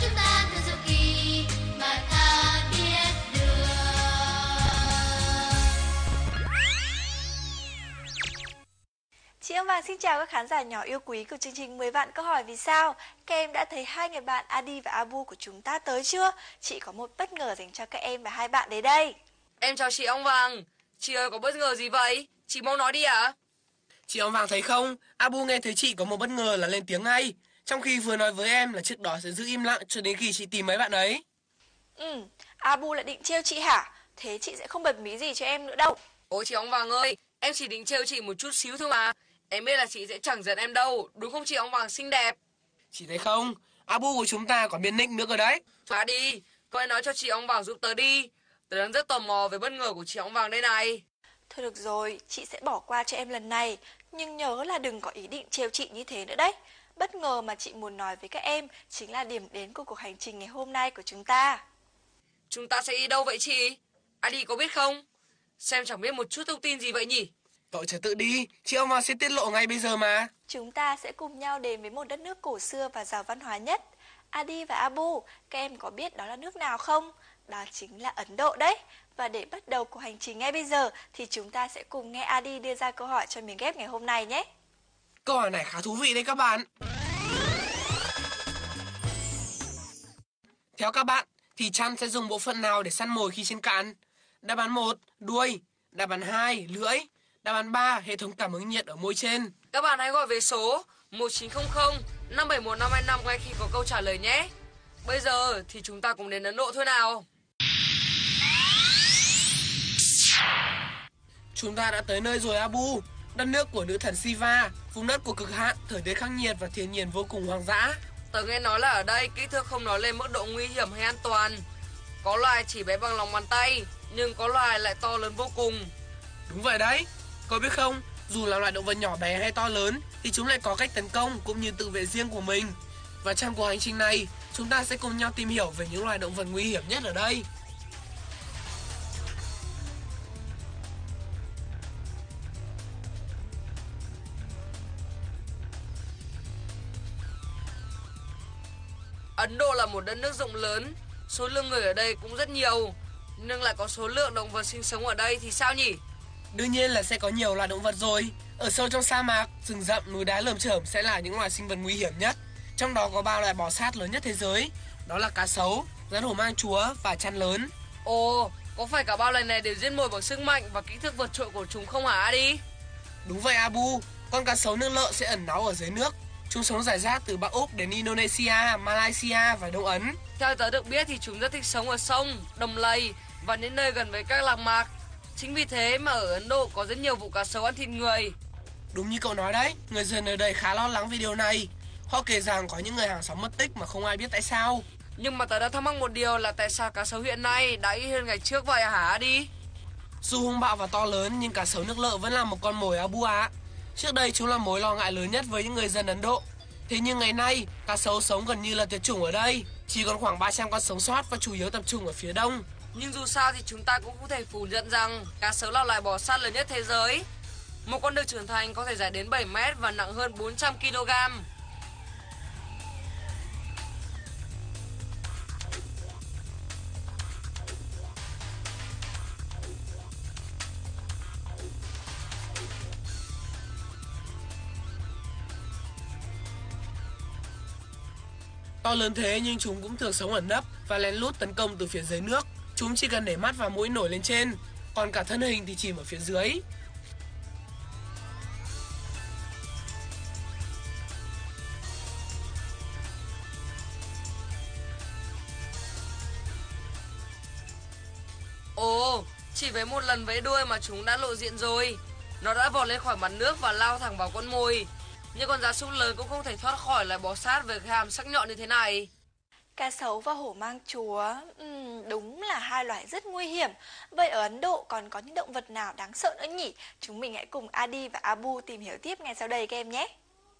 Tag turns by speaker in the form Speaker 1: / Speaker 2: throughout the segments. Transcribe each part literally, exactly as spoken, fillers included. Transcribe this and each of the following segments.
Speaker 1: chúng ta thật diệu kỳ mà ta biết được.
Speaker 2: Chị Âm Vàng xin chào các khán giả nhỏ yêu quý của chương trình mười vạn câu hỏi vì sao. Các em đã thấy hai người bạn Adi và Abu của chúng ta tới chưa? Chị có một bất ngờ dành cho các em và hai bạn đến đây.
Speaker 3: Em chào chị Ong Vàng. Chị ơi, có bất ngờ gì vậy? Chị mau nói đi ạ.
Speaker 4: Chị Ong Vàng thấy không? Abu nghe thấy chị có một bất ngờ là lên tiếng ngay, trong khi vừa nói với em là trước đó sẽ giữ im lặng cho đến khi chị tìm mấy bạn ấy.
Speaker 2: Ừ, Abu lại định trêu chị hả? Thế chị sẽ không bật mí gì cho em nữa đâu.
Speaker 3: Ôi chị Ong Vàng ơi, em chỉ định trêu chị một chút xíu thôi mà. Em biết là chị sẽ chẳng giận em đâu, đúng không chị Ong Vàng xinh đẹp?
Speaker 4: Chị thấy không? Abu của chúng ta còn biến nick nữa cơ đấy.
Speaker 3: Xóa đi, tôi nói cho chị Ong Vàng giúp tớ đi. Tớ đang rất tò mò về bất ngờ của chị Ong Vàng đây này.
Speaker 2: Thôi được rồi, chị sẽ bỏ qua cho em lần này. Nhưng nhớ là đừng có ý định trêu chị như thế nữa đấy. Bất ngờ mà chị muốn nói với các em chính là điểm đến của cuộc hành trình ngày hôm nay của chúng ta.
Speaker 3: Chúng ta sẽ đi đâu vậy chị? Adi có biết không? Xem chẳng biết một chút thông tin gì vậy nhỉ?
Speaker 4: Cậu chờ tự đi, chị Ong Vàng sẽ tiết lộ ngay bây giờ mà.
Speaker 2: Chúng ta sẽ cùng nhau đến với một đất nước cổ xưa và giàu văn hóa nhất. Adi và Abu, các em có biết đó là nước nào không? Đó chính là Ấn Độ đấy. Và để bắt đầu cuộc hành trình ngay bây giờ thì chúng ta sẽ cùng nghe Adi đưa ra câu hỏi cho miếng ghép ngày hôm nay nhé.
Speaker 4: Câu hỏi này khá thú vị đấy các bạn. Theo các bạn thì chăn sẽ dùng bộ phận nào để săn mồi khi trên cạn? Đáp án một, đuôi. Đáp án hai, lưỡi. Đáp án ba, hệ thống cảm ứng nhiệt ở môi trên.
Speaker 3: Các bạn hãy gọi về số một chín không không năm bảy một năm hai năm ngay khi có câu trả lời nhé. Bây giờ thì chúng ta cùng đến Ấn Độ thôi nào.
Speaker 4: Chúng ta đã tới nơi rồi Abu, đất nước của nữ thần Shiva, vùng đất của cực hạn, thời tiết khắc nghiệt và thiên nhiên vô cùng hoang dã.
Speaker 3: Tớ nghe nói là ở đây kích thước không nói lên mức độ nguy hiểm hay an toàn. Có loài chỉ bé bằng lòng bàn tay, nhưng có loài lại to lớn vô cùng.
Speaker 4: Đúng vậy đấy, cậu biết không, dù là loài động vật nhỏ bé hay to lớn thì chúng lại có cách tấn công cũng như tự vệ riêng của mình. Và trong cuộc hành trình này, chúng ta sẽ cùng nhau tìm hiểu về những loài động vật nguy hiểm nhất ở đây.
Speaker 3: Ấn Độ là một đất nước rộng lớn, số lượng người ở đây cũng rất nhiều, nhưng lại có số lượng động vật sinh sống ở đây thì sao nhỉ?
Speaker 4: Đương nhiên là sẽ có nhiều loài động vật rồi. Ở sâu trong sa mạc, rừng rậm, núi đá lởm chởm sẽ là những loài sinh vật nguy hiểm nhất. Trong đó có ba loài bò sát lớn nhất thế giới, đó là cá sấu, rắn hổ mang chúa và chăn lớn.
Speaker 3: Ồ, có phải cả ba loài này đều giết mồi bằng sức mạnh và kích thước vượt trội của chúng không hả Adi?
Speaker 4: Đúng vậy Abu, con cá sấu nước lợ sẽ ẩn náu ở dưới nước. Chúng sống rải rác từ Bắc Úc đến Indonesia, Malaysia và Đông Ấn.
Speaker 3: Theo tớ được biết thì chúng rất thích sống ở sông, đầm lầy và những nơi gần với các lạc mạc. Chính vì thế mà ở Ấn Độ có rất nhiều vụ cá sấu ăn thịt người.
Speaker 4: Đúng như cậu nói đấy, người dân ở đây khá lo lắng vì điều này. Họ kể rằng có những người hàng xóm mất tích mà không ai biết tại sao.
Speaker 3: Nhưng mà tớ đã thắc mắc một điều là tại sao cá sấu hiện nay đã ít hơn ngày trước vậy hả Adi?
Speaker 4: Dù hung bạo và to lớn nhưng cá sấu nước lợ vẫn là một con mồi Abu ạ. Trước đây chúng là mối lo ngại lớn nhất với những người dân Ấn Độ. Thế nhưng ngày nay, cá sấu sống gần như là tuyệt chủng ở đây. Chỉ còn khoảng ba trăm con sống sót và chủ yếu tập trung ở phía đông.
Speaker 3: Nhưng dù sao thì chúng ta cũng không thể phủ nhận rằng cá sấu là loài bò sát lớn nhất thế giới. Một con đực trưởng thành có thể dài đến bảy mét và nặng hơn bốn trăm ki lô gam.
Speaker 4: To lớn thế nhưng chúng cũng thường sống ẩn nấp và lén lút tấn công từ phía dưới nước. Chúng chỉ cần để mắt và mũi nổi lên trên, còn cả thân hình thì chìm ở phía dưới.
Speaker 3: Ồ, chỉ với một lần vẫy đuôi mà chúng đã lộ diện rồi. Nó đã vọt lên khỏi mặt nước và lao thẳng vào con mồi. Nhưng con gia súc lớn cũng không thể thoát khỏi loài bò sát với cái hàm sắc nhọn như thế này.
Speaker 2: Cá sấu và hổ mang chúa, uhm, đúng là hai loài rất nguy hiểm. Vậy ở Ấn Độ còn có những động vật nào đáng sợ nữa nhỉ? Chúng mình hãy cùng Adi và Abu tìm hiểu tiếp ngay sau đây các em nhé.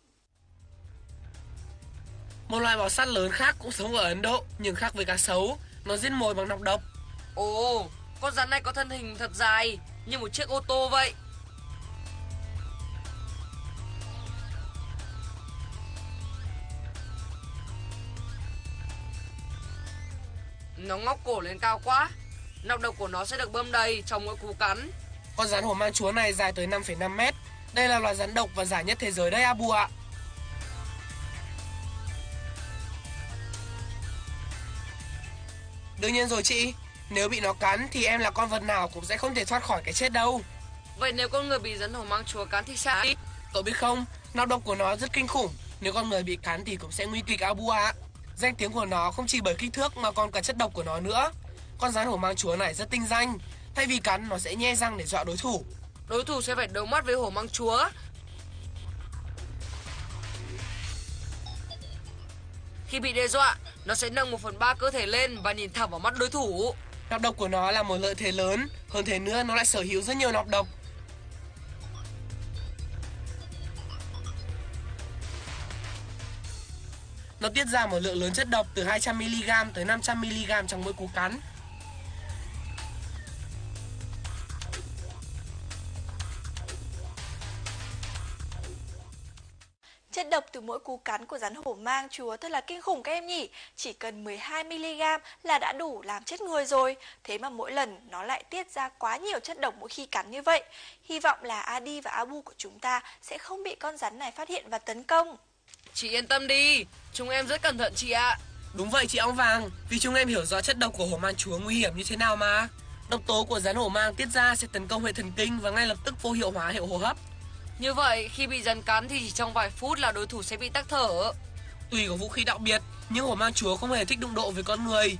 Speaker 4: Một loài bò sát lớn khác cũng sống ở Ấn Độ, nhưng khác với cá sấu, nó giết mồi bằng nọc độc.
Speaker 3: Ồ, con rắn này có thân hình thật dài, như một chiếc ô tô vậy. Nó ngóc cổ lên cao quá. Nọc độc của nó sẽ được bơm đầy trong mỗi cú cắn.
Speaker 4: Con rắn hổ mang chúa này dài tới năm phẩy năm mét. Đây là loài rắn độc và dài nhất thế giới đấy Abu ạ. Đương nhiên rồi chị, nếu bị nó cắn thì em là con vật nào cũng sẽ không thể thoát khỏi cái chết đâu.
Speaker 3: Vậy nếu con người bị rắn hổ mang chúa cắn thì sao?
Speaker 4: Cậu biết không, nọc độc của nó rất kinh khủng. Nếu con người bị cắn thì cũng sẽ nguy kịch Abu ạ. Danh tiếng của nó không chỉ bởi kích thước mà còn cả chất độc của nó nữa. Con rắn hổ mang chúa này rất tinh danh. Thay vì cắn, nó sẽ nhe răng để dọa đối thủ.
Speaker 3: Đối thủ sẽ phải đấu mắt với hổ mang chúa. Khi bị đe dọa, nó sẽ nâng một phần ba cơ thể lên và nhìn thẳng vào mắt đối thủ.
Speaker 4: Nọc độc của nó là một lợi thế lớn. Hơn thế nữa, nó lại sở hữu rất nhiều nọc độc. Nó tiết ra một lượng lớn chất độc từ hai trăm mi-li-gam tới năm trăm mi-li-gam trong mỗi cú cắn.
Speaker 2: Chất độc từ mỗi cú cắn của rắn hổ mang chúa thật là kinh khủng các em nhỉ. Chỉ cần mười hai mi-li-gam là đã đủ làm chết người rồi. Thế mà mỗi lần nó lại tiết ra quá nhiều chất độc mỗi khi cắn như vậy. Hy vọng là Adi và Abu của chúng ta sẽ không bị con rắn này phát hiện và tấn công.
Speaker 3: Chị yên tâm đi, chúng em rất cẩn thận chị ạ.
Speaker 4: Đúng vậy chị ong vàng, vì chúng em hiểu rõ chất độc của hổ mang chúa nguy hiểm như thế nào mà. Độc tố của rắn hổ mang tiết ra sẽ tấn công hệ thần kinh và ngay lập tức vô hiệu hóa hệ hô hấp.
Speaker 3: Như vậy, khi bị rắn cắn thì chỉ trong vài phút là đối thủ sẽ bị tắc thở.
Speaker 4: Tùy có vũ khí đặc biệt, nhưng hổ mang chúa không hề thích đụng độ với con người.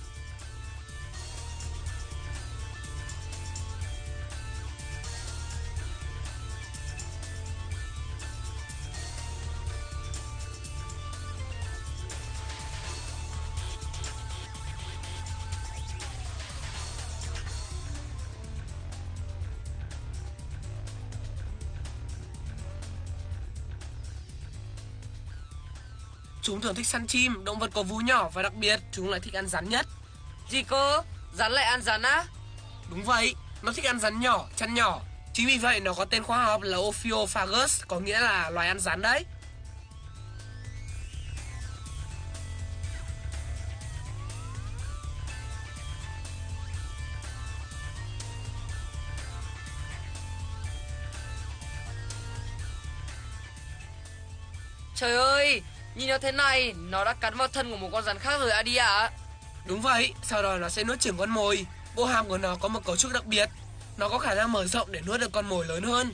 Speaker 4: Chúng thường thích săn chim, động vật có vú nhỏ và đặc biệt chúng lại thích ăn rắn nhất.
Speaker 3: Gì cơ? Rắn lại ăn rắn á?
Speaker 4: Đúng vậy, nó thích ăn rắn nhỏ, chăn nhỏ. Chính vì vậy nó có tên khoa học là Ophiophagus, có nghĩa là loài ăn rắn đấy.
Speaker 3: Trời ơi, nhìn nó thế này, nó đã cắn vào thân của một con rắn khác rồi Adi ạ.
Speaker 4: Đúng vậy, sau đó nó sẽ nuốt chửng con mồi. Bộ hàm của nó có một cấu trúc đặc biệt. Nó có khả năng mở rộng để nuốt được con mồi lớn hơn.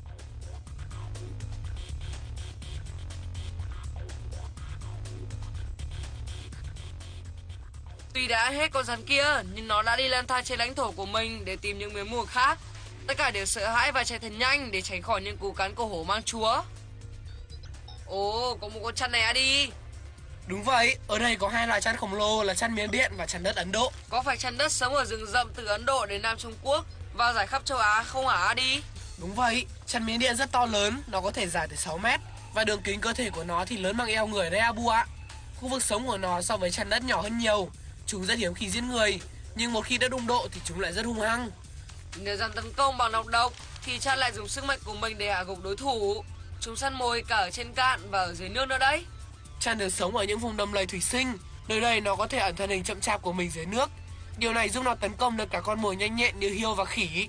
Speaker 3: Tuy đã ăn hết con rắn kia, nhưng nó đã đi lang thang trên lãnh thổ của mình để tìm những miếng mồi khác. Tất cả đều sợ hãi và chạy thật nhanh để tránh khỏi những cú cắn của hổ mang chúa. Ồ, có một con chăn này Adi.
Speaker 4: Đúng vậy, ở đây có hai loài chăn khổng lồ là chăn miến điện và chăn đất Ấn Độ.
Speaker 3: Có phải chăn đất sống ở rừng rậm từ Ấn Độ đến Nam Trung Quốc và giải khắp châu Á không hả Adi?
Speaker 4: Đúng vậy, chăn miến điện rất to lớn, nó có thể dài tới sáu mét và đường kính cơ thể của nó thì lớn bằng eo người đấy Abu ạ. Khu vực sống của nó so với chăn đất nhỏ hơn nhiều. Chúng rất hiếm khi giết người, nhưng một khi đã đụng độ thì chúng lại rất hung hăng.
Speaker 3: Nếu dám tấn công bằng nọc độc thì chăn lại dùng sức mạnh của mình để hạ gục đối thủ. Chúng săn mồi cả ở trên cạn và ở dưới nước nữa đấy.
Speaker 4: Chăn được sống ở những vùng đầm lầy thủy sinh, nơi đây nó có thể ẩn thân hình chậm chạp của mình dưới nước. Điều này giúp nó tấn công được cả con mồi nhanh nhẹn như hươu và khỉ.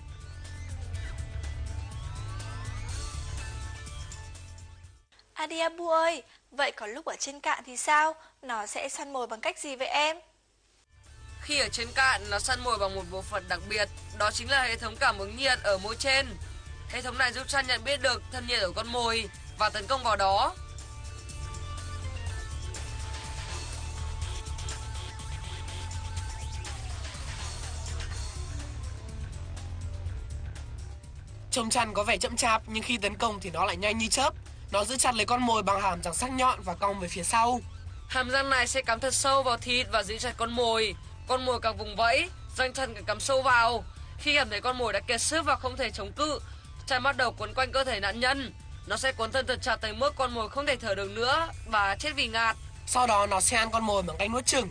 Speaker 2: Adi Abu ơi, vậy còn lúc ở trên cạn thì sao? Nó sẽ săn mồi bằng cách gì vậy em?
Speaker 3: Khi ở trên cạn, nó săn mồi bằng một bộ phận đặc biệt, đó chính là hệ thống cảm ứng nhiệt ở môi trên. Hệ thống này giúp chăn nhận biết được thân nhiệt của con mồi và tấn công vào đó.
Speaker 4: Trông chăn có vẻ chậm chạp nhưng khi tấn công thì nó lại nhanh như chớp. Nó giữ chặt lấy con mồi bằng hàm răng sắc nhọn và cong về phía sau.
Speaker 3: Hàm răng này sẽ cắm thật sâu vào thịt và giữ chặt con mồi. Con mồi càng vùng vẫy, răng chăn càng cắm sâu vào. Khi cảm thấy con mồi đã kiệt sức và không thể chống cự, chăn bắt đầu quấn quanh cơ thể nạn nhân. Nó sẽ quấn thân thật chặt tới mức con mồi không thể thở được nữa và chết vì ngạt.
Speaker 4: Sau đó nó sẽ ăn con mồi bằng cách nuốt chửng.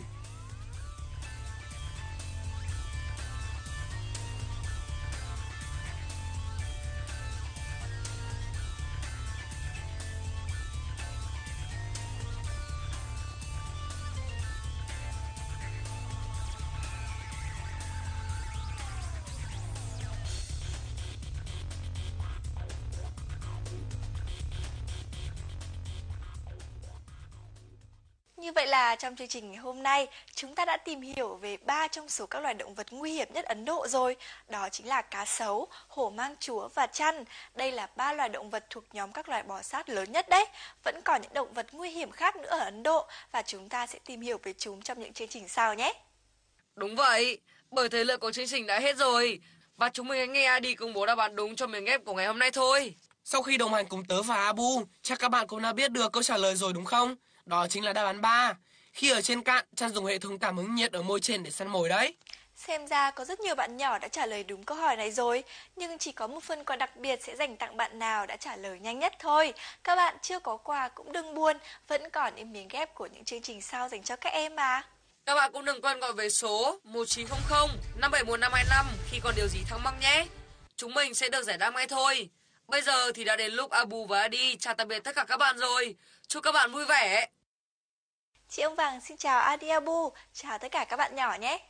Speaker 2: Như vậy là trong chương trình ngày hôm nay, chúng ta đã tìm hiểu về ba trong số các loài động vật nguy hiểm nhất Ấn Độ rồi. Đó chính là cá sấu, hổ mang chúa và chăn. Đây là ba loài động vật thuộc nhóm các loài bò sát lớn nhất đấy. Vẫn còn những động vật nguy hiểm khác nữa ở Ấn Độ và chúng ta sẽ tìm hiểu về chúng trong những chương trình sau nhé.
Speaker 3: Đúng vậy, bởi thời lượng của chương trình đã hết rồi. Và chúng mình hãy nghe Adi công bố đáp án đúng cho miếng ghép của ngày hôm nay thôi.
Speaker 4: Sau khi đồng hành cùng tớ và Abu, chắc các bạn cũng đã biết được câu trả lời rồi đúng không? Đó chính là đáp án ba. Khi ở trên cạn, chăn dùng hệ thống cảm ứng nhiệt ở môi trên để săn mồi đấy.
Speaker 2: Xem ra có rất nhiều bạn nhỏ đã trả lời đúng câu hỏi này rồi, nhưng chỉ có một phần quà đặc biệt sẽ dành tặng bạn nào đã trả lời nhanh nhất thôi. Các bạn chưa có quà cũng đừng buồn, vẫn còn những miếng ghép của những chương trình sau dành cho các em mà.
Speaker 3: Các bạn cũng đừng quên gọi về số một chín không không năm bảy một năm hai năm khi còn điều gì thắc mắc nhé. Chúng mình sẽ được giải đáp ngay thôi. Bây giờ thì đã đến lúc Abu và Adi chào tạm biệt tất cả các bạn rồi. Chúc các bạn vui vẻ.
Speaker 2: Chị ông Vàng xin chào Adi Abu, chào tất cả các bạn nhỏ nhé.